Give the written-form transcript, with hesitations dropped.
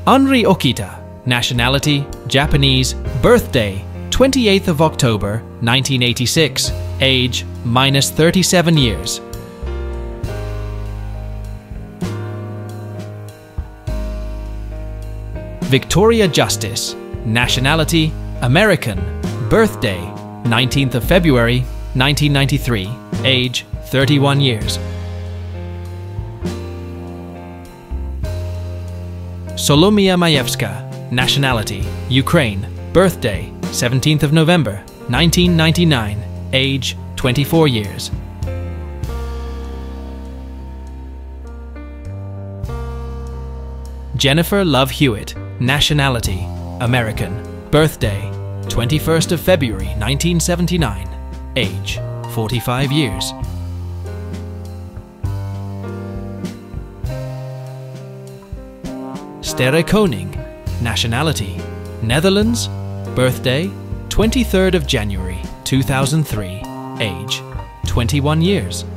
Henri Okita, nationality, Japanese, birthday, 28th of October, 1986, age, -37 years. Victoria Justice, nationality, American, birthday, 19th of February, 1993, age, 31 years. Solomia Majewska, nationality, Ukraine, birthday, 17th of November, 1999, age, 24 years. Jennifer Love Hewitt, nationality, American, birthday, 21st of February, 1979, age, 45 years. Sterre Koning, nationality, Netherlands, birthday, 23rd of January, 2003, age, 21 years.